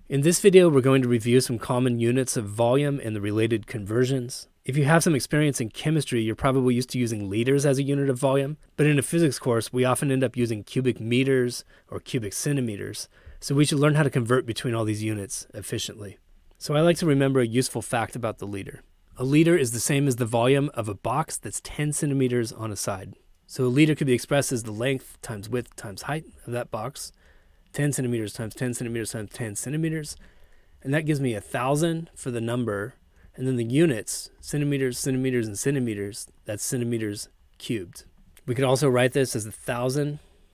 In this video, we're going to review some common units of volume and the related conversions. If you have some experience in chemistry, you're probably used to using liters as a unit of volume, but in a physics course, we often end up using cubic meters or cubic centimeters, so we should learn how to convert between all these units efficiently. So I like to remember a useful fact about the liter. A liter is the same as the volume of a box that's 10 centimeters on a side. So a liter could be expressed as the length times width times height of that box, 10 centimeters times 10 centimeters times 10 centimeters, and that gives me 1,000 for the number, and then the units, centimeters, centimeters, and centimeters, that's centimeters cubed. We could also write this as 1,000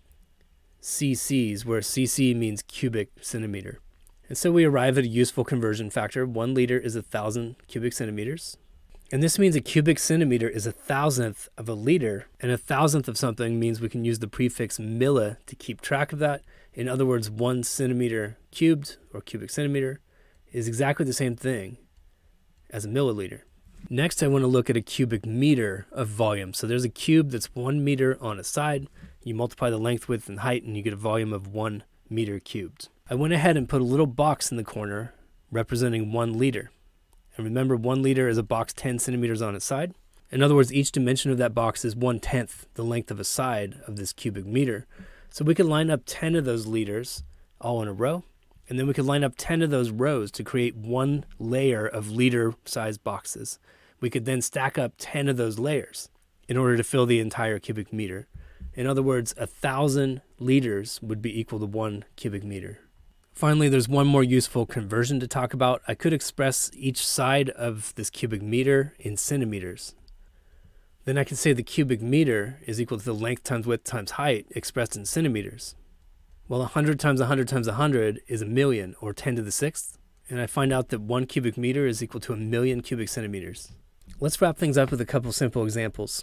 cc's, where cc means cubic centimeter. And so we arrive at a useful conversion factor. 1 liter is 1,000 cubic centimeters. And this means a cubic centimeter is 1,000th of a liter, and 1,000th of something means we can use the prefix milli to keep track of that. In other words, 1 centimeter cubed, or cubic centimeter, is exactly the same thing as a milliliter. Next, I want to look at a cubic meter of volume. So there's a cube that's 1 meter on a side. You multiply the length, width, and height, and you get a volume of 1 meter cubed. I went ahead and put a little box in the corner representing 1 liter. And remember, 1 liter is a box 10 centimeters on its side. In other words, each dimension of that box is 1/10 the length of a side of this cubic meter. So we could line up 10 of those liters all in a row, and then we could line up 10 of those rows to create 1 layer of liter-sized boxes. We could then stack up 10 of those layers in order to fill the entire cubic meter. In other words, 1,000 liters would be equal to 1 cubic meter. Finally, there's one more useful conversion to talk about. I could express each side of this cubic meter in centimeters. Then I can say the cubic meter is equal to the length times width times height expressed in centimeters. Well, 100 times 100 times 100 is 1,000,000, or 10 to the 6th. And I find out that 1 cubic meter is equal to 1,000,000 cubic centimeters. Let's wrap things up with a couple simple examples.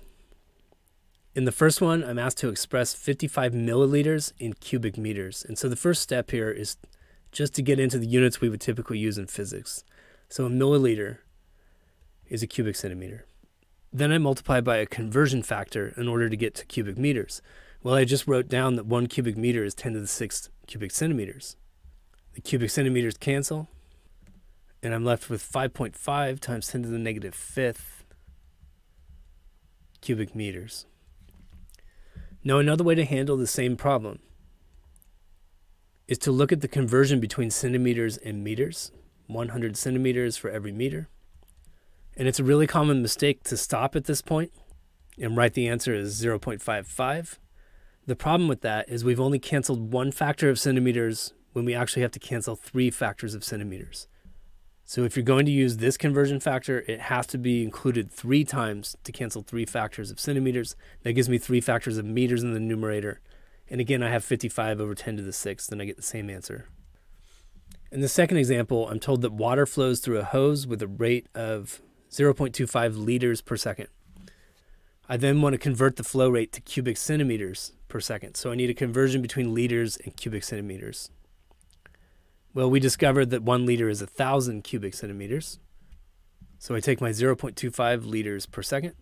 In the first one, I'm asked to express 55 milliliters in cubic meters. And so the first step here is just to get into the units we would typically use in physics. So a milliliter is a cubic centimeter. Then I multiply by a conversion factor in order to get to cubic meters. Well, I just wrote down that 1 cubic meter is 10 to the 6th cubic centimeters. The cubic centimeters cancel, and I'm left with 5.5 times 10 to the negative 5th cubic meters. Now, another way to handle the same problem is to look at the conversion between centimeters and meters, 100 centimeters for every meter. And it's a really common mistake to stop at this point and write the answer as 0.55. The problem with that is we've only canceled 1 factor of centimeters when we actually have to cancel 3 factors of centimeters. So if you're going to use this conversion factor, it has to be included 3 times to cancel 3 factors of centimeters. That gives me 3 factors of meters in the numerator. And again, I have 55 over 10 to the 6th, and I get the same answer. In the second example, I'm told that water flows through a hose with a rate of 0.25 liters per second. I then want to convert the flow rate to cubic centimeters per second. So I need a conversion between liters and cubic centimeters. Well, we discovered that 1 liter is 1,000 cubic centimeters. So I take my 0.25 liters per second,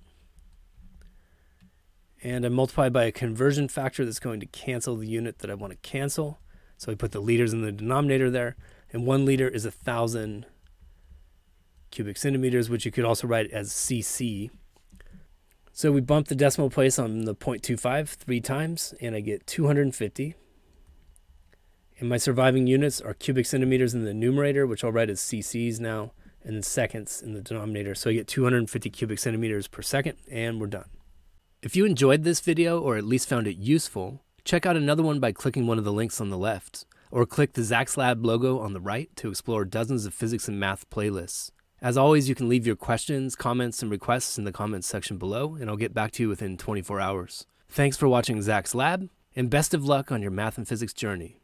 and I multiply by a conversion factor that's going to cancel the unit that I want to cancel. So I put the liters in the denominator there, and 1 liter is 1,000 cubic centimeters, which you could also write as cc. So we bump the decimal place on the 0.25 3 times, and I get 250. And my surviving units are cubic centimeters in the numerator, which I'll write as cc's now, and then seconds in the denominator. So I get 250 cubic centimeters per second, and we're done. If you enjoyed this video, or at least found it useful, check out another one by clicking one of the links on the left, or click the Zach's Lab logo on the right to explore dozens of physics and math playlists. As always, you can leave your questions, comments, and requests in the comments section below, and I'll get back to you within 24 hours. Thanks for watching Zach's Lab, and best of luck on your math and physics journey.